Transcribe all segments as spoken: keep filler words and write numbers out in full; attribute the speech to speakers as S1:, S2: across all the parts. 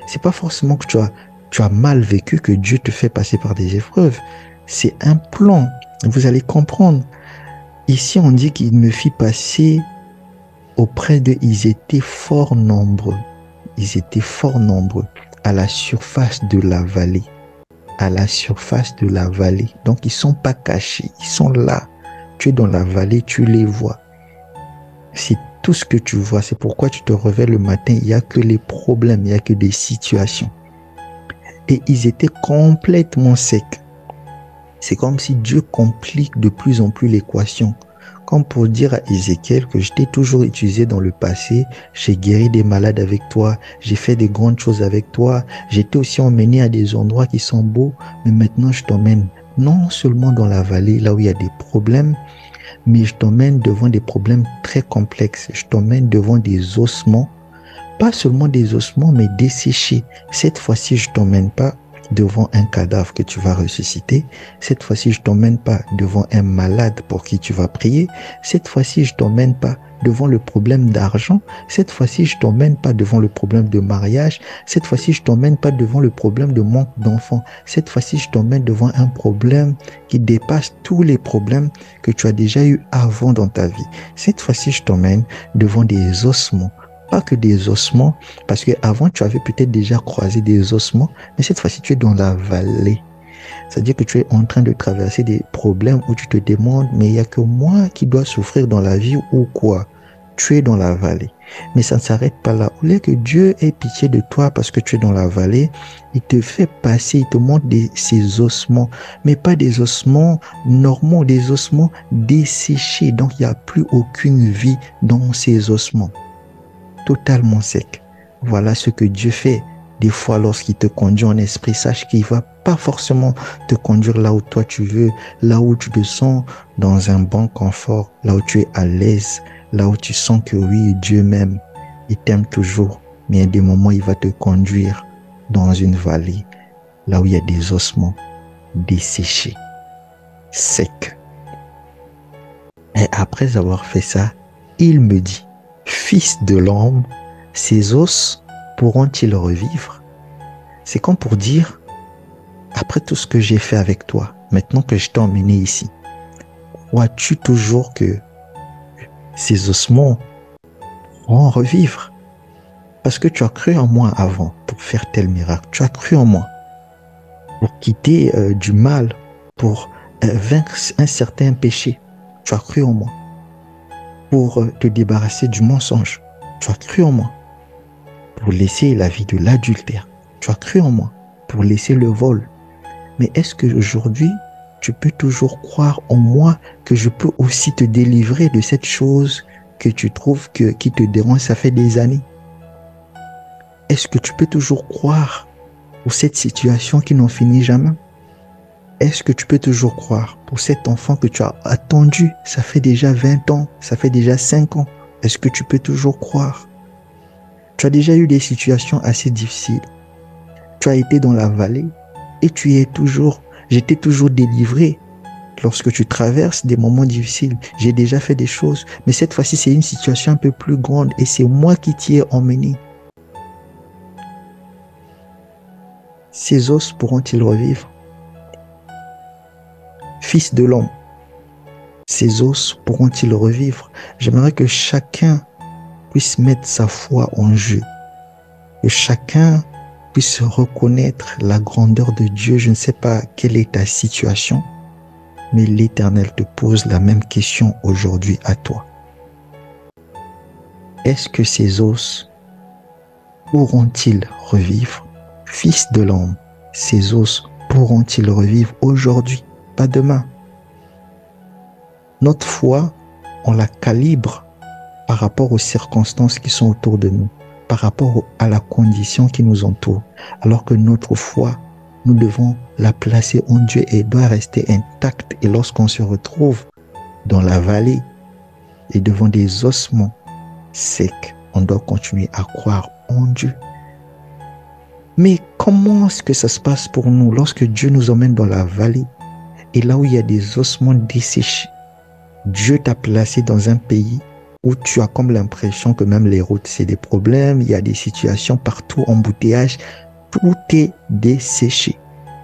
S1: C'est pas forcément que tu as, tu as mal vécu que Dieu te fait passer par des épreuves. C'est un plan. Vous allez comprendre. Ici, on dit qu'il me fit passer auprès d'eux. Ils étaient fort nombreux. Ils étaient fort nombreux à la surface de la vallée. À la surface de la vallée. Donc, ils sont pas cachés. Ils sont là. Tu es dans la vallée, tu les vois. C'est tout ce que tu vois. C'est pourquoi tu te réveilles le matin. Il n'y a que les problèmes. Il n'y a que des situations. Et ils étaient complètement secs. C'est comme si Dieu complique de plus en plus l'équation. Comme pour dire à Ézéchiel que je t'ai toujours utilisé dans le passé, j'ai guéri des malades avec toi, j'ai fait des grandes choses avec toi, j'étais aussi emmené à des endroits qui sont beaux, mais maintenant je t'emmène non seulement dans la vallée, là où il y a des problèmes, mais je t'emmène devant des problèmes très complexes. Je t'emmène devant des ossements, pas seulement des ossements, mais desséchés. Cette fois-ci, je t'emmène pas devant un cadavre que tu vas ressusciter. Cette fois-ci, je t'emmène pas devant un malade pour qui tu vas prier. Cette fois-ci, je t'emmène pas devant le problème d'argent. Cette fois-ci, je t'emmène pas devant le problème de mariage. Cette fois-ci, je t'emmène pas devant le problème de manque d'enfants. Cette fois-ci, je t'emmène devant un problème qui dépasse tous les problèmes que tu as déjà eu avant dans ta vie. Cette fois-ci, je t'emmène devant des ossements. Pas que des ossements, parce qu'avant tu avais peut-être déjà croisé des ossements, mais cette fois-ci tu es dans la vallée. C'est-à-dire que tu es en train de traverser des problèmes où tu te demandes, mais il n'y a que moi qui dois souffrir dans la vie ou quoi? Tu es dans la vallée. Mais ça ne s'arrête pas là. Au lieu que Dieu ait pitié de toi parce que tu es dans la vallée, il te fait passer, il te montre des, ces ossements, mais pas des ossements normaux, des ossements desséchés. Donc il n'y a plus aucune vie dans ces ossements. Totalement sec. Voilà ce que Dieu fait. Des fois, lorsqu'il te conduit en esprit, sache qu'il ne va pas forcément te conduire là où toi tu veux, là où tu te sens dans un bon confort, là où tu es à l'aise, là où tu sens que oui, Dieu m'aime, il t'aime toujours. Mais à des moments, il va te conduire dans une vallée, là où il y a des ossements desséchés, secs. Et après avoir fait ça, il me dit, Fils de l'homme, ces os pourront-ils revivre? C'est comme pour dire, après tout ce que j'ai fait avec toi, maintenant que je t'ai emmené ici, crois-tu toujours que ces ossements pourront revivre? Parce que tu as cru en moi avant pour faire tel miracle. Tu as cru en moi pour quitter euh, du mal, pour euh, vaincre un certain péché. Tu as cru en moi. Pour te débarrasser du mensonge. Tu as cru en moi. Pour laisser la vie de l'adultère. Tu as cru en moi. Pour laisser le vol. Mais est-ce qu'aujourd'hui, tu peux toujours croire en moi que je peux aussi te délivrer de cette chose que tu trouves que, qui te dérange, ça fait des années? Est-ce que tu peux toujours croire pour cette situation qui n'en finit jamais? Est-ce que tu peux toujours croire pour cet enfant que tu as attendu? Ça fait déjà vingt ans, ça fait déjà cinq ans. Est-ce que tu peux toujours croire? Tu as déjà eu des situations assez difficiles. Tu as été dans la vallée et tu y es toujours. J'étais toujours délivré. Lorsque tu traverses des moments difficiles, j'ai déjà fait des choses. Mais cette fois-ci, c'est une situation un peu plus grande et c'est moi qui t'y ai emmené. Ces os pourront-ils revivre? Fils de l'homme, ces os pourront-ils revivre? J'aimerais que chacun puisse mettre sa foi en jeu, que chacun puisse reconnaître la grandeur de Dieu. Je ne sais pas quelle est ta situation, mais l'Éternel te pose la même question aujourd'hui à toi. Est-ce que ces os pourront-ils revivre? Fils de l'homme, ces os pourront-ils revivre aujourd'hui? Pas demain. Notre foi, on la calibre par rapport aux circonstances qui sont autour de nous, par rapport à la condition qui nous entoure, alors que notre foi, nous devons la placer en Dieu et elle doit rester intacte. Et lorsqu'on se retrouve dans la vallée et devant des ossements secs, on doit continuer à croire en Dieu. Mais comment est-ce que ça se passe pour nous lorsque Dieu nous emmène dans la vallée? Et là où il y a des ossements desséchés, Dieu t'a placé dans un pays où tu as comme l'impression que même les routes, c'est des problèmes, il y a des situations partout, embouteillage, tout est desséché.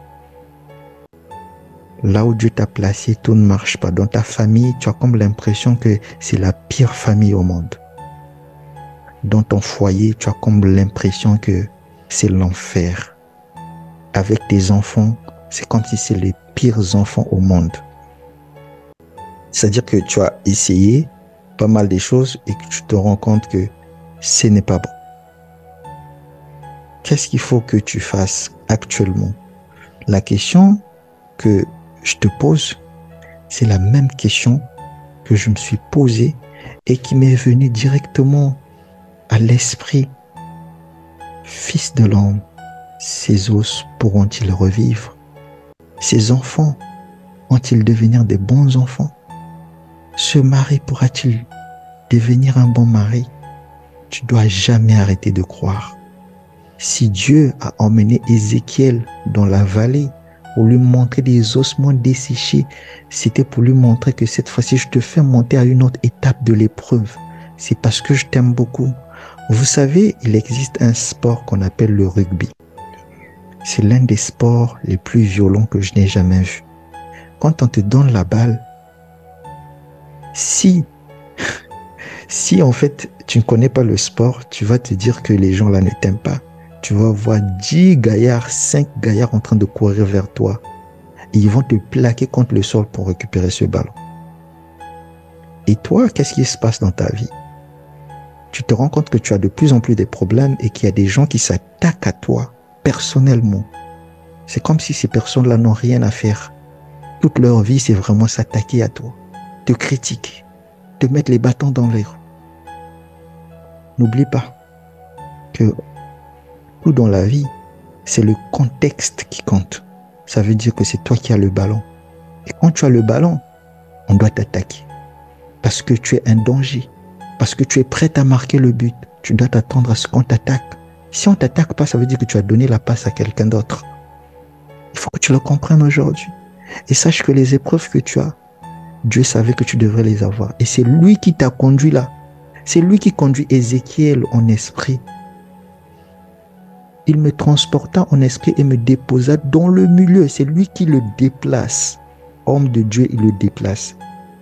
S1: Là où Dieu t'a placé, tout ne marche pas. Dans ta famille, tu as comme l'impression que c'est la pire famille au monde. Dans ton foyer, tu as comme l'impression que c'est l'enfer. Avec tes enfants, c'est comme si c'est les pires enfants au monde. C'est-à-dire que tu as essayé pas mal de choses et que tu te rends compte que ce n'est pas bon. Qu'est-ce qu'il faut que tu fasses actuellement? La question que je te pose, c'est la même question que je me suis posée et qui m'est venue directement à l'esprit. Fils de l'homme, ces os pourront-ils revivre? Ces enfants vont-ils devenir des bons enfants? Ce mari pourra-t-il devenir un bon mari? Tu dois jamais arrêter de croire. Si Dieu a emmené Ézéchiel dans la vallée pour lui montrer des ossements desséchés, c'était pour lui montrer que cette fois-ci, je te fais monter à une autre étape de l'épreuve. C'est parce que je t'aime beaucoup. Vous savez, il existe un sport qu'on appelle le rugby. C'est l'un des sports les plus violents que je n'ai jamais vu. Quand on te donne la balle, si, si en fait tu ne connais pas le sport, tu vas te dire que les gens là ne t'aiment pas. Tu vas voir dix gaillards, cinq gaillards en train de courir vers toi. Et ils vont te plaquer contre le sol pour récupérer ce ballon. Et toi, qu'est-ce qui se passe dans ta vie? Tu te rends compte que tu as de plus en plus de problèmes et qu'il y a des gens qui s'attaquent à toi personnellement. C'est comme si ces personnes-là n'ont rien à faire. Toute leur vie, c'est vraiment s'attaquer à toi, te critiquer, te mettre les bâtons dans les roues. N'oublie pas que tout dans la vie, c'est le contexte qui compte. Ça veut dire que c'est toi qui as le ballon. Et quand tu as le ballon, on doit t'attaquer. Parce que tu es un danger. Parce que tu es prêt à marquer le but. Tu dois t'attendre à ce qu'on t'attaque. Si on ne t'attaque pas, ça veut dire que tu as donné la passe à quelqu'un d'autre. Il faut que tu le comprennes aujourd'hui. Et sache que les épreuves que tu as, Dieu savait que tu devrais les avoir. Et c'est lui qui t'a conduit là. C'est lui qui conduit Ézéchiel en esprit. Il me transporta en esprit et me déposa dans le milieu. C'est lui qui le déplace. Homme de Dieu, il le déplace.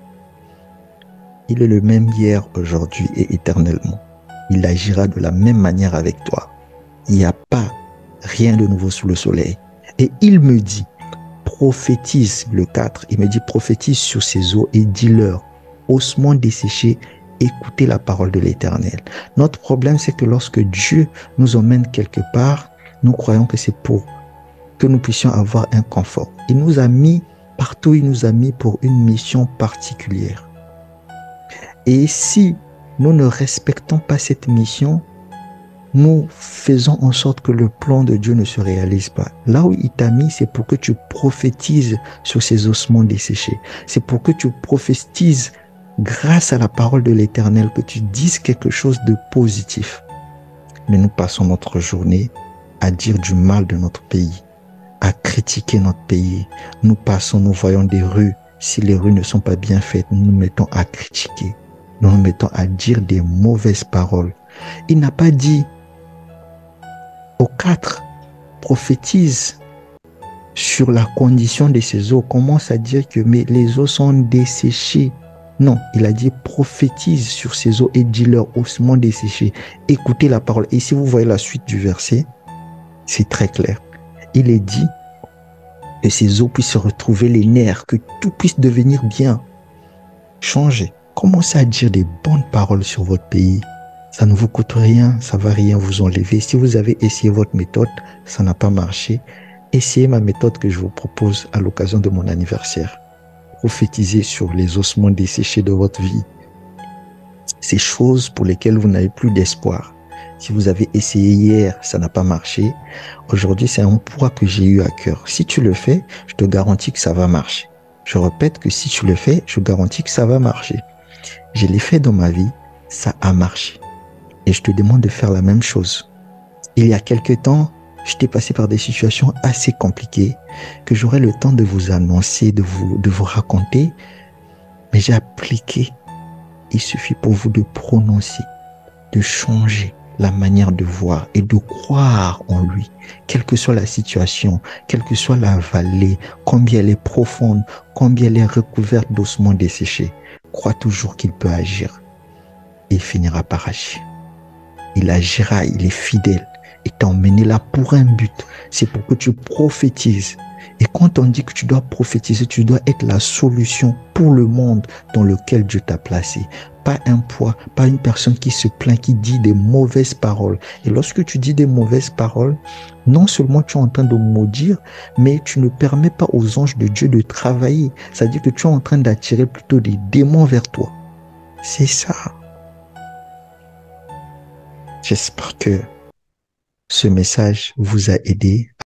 S1: Il est le même hier, aujourd'hui et éternellement. Il agira de la même manière avec toi. Il n'y a pas rien de nouveau sous le soleil. Et il me dit, prophétise, le quatre, il me dit, prophétise sur ces eaux et dis-leur, ossements desséchés, écoutez la parole de l'Éternel. Notre problème, c'est que lorsque Dieu nous emmène quelque part, nous croyons que c'est pour que nous puissions avoir un confort. Il nous a mis partout, il nous a mis pour une mission particulière. Et si nous ne respectons pas cette mission, nous faisons en sorte que le plan de Dieu ne se réalise pas. Là où il t'a mis, c'est pour que tu prophétises sur ces ossements desséchés. C'est pour que tu prophétises grâce à la parole de l'Éternel, que tu dises quelque chose de positif. Mais nous passons notre journée à dire du mal de notre pays, à critiquer notre pays. Nous passons, nous voyons des rues. Si les rues ne sont pas bien faites, nous nous mettons à critiquer. Nous nous mettons à dire des mauvaises paroles. Il n'a pas dit aux quatre, prophétise sur la condition de ces eaux. Commence à dire que mais les eaux sont desséchées. Non, il a dit prophétise sur ces eaux et dis-leur ossements desséchés. Écoutez la parole. Et si vous voyez la suite du verset, c'est très clair. Il est dit que ces eaux puissent retrouver les nerfs, que tout puisse devenir bien. Changez. Commencez à dire des bonnes paroles sur votre pays. Ça ne vous coûte rien, ça ne va rien vous enlever. Si vous avez essayé votre méthode, ça n'a pas marché. Essayez ma méthode que je vous propose à l'occasion de mon anniversaire. Prophétisez sur les ossements desséchés de votre vie. Ces choses pour lesquelles vous n'avez plus d'espoir. Si vous avez essayé hier, ça n'a pas marché. Aujourd'hui, c'est un poids que j'ai eu à cœur. Si tu le fais, je te garantis que ça va marcher. Je répète que si tu le fais, je garantis que ça va marcher. Je l'ai fait dans ma vie, ça a marché. Et je te demande de faire la même chose. Il y a quelque temps, j'étais passé par des situations assez compliquées que j'aurai le temps de vous annoncer, de vous, de vous raconter. Mais j'ai appliqué Il suffit pour vous de prononcer, de changer la manière de voir et de croire en lui, quelle que soit la situation, quelle que soit la vallée, combien elle est profonde, combien elle est recouverte d'ossements desséchés. Crois toujours qu'il peut agir et il finira par agir. Il agira, il est fidèle et t'a emmené là pour un but. C'est pour que tu prophétises. Et quand on dit que tu dois prophétiser, tu dois être la solution pour le monde dans lequel Dieu t'a placé. Pas un poids, pas une personne qui se plaint, qui dit des mauvaises paroles. Et lorsque tu dis des mauvaises paroles, non seulement tu es en train de maudire, mais tu ne permets pas aux anges de Dieu de travailler. C'est-à-dire que tu es en train d'attirer plutôt des démons vers toi. C'est ça. J'espère que ce message vous a aidé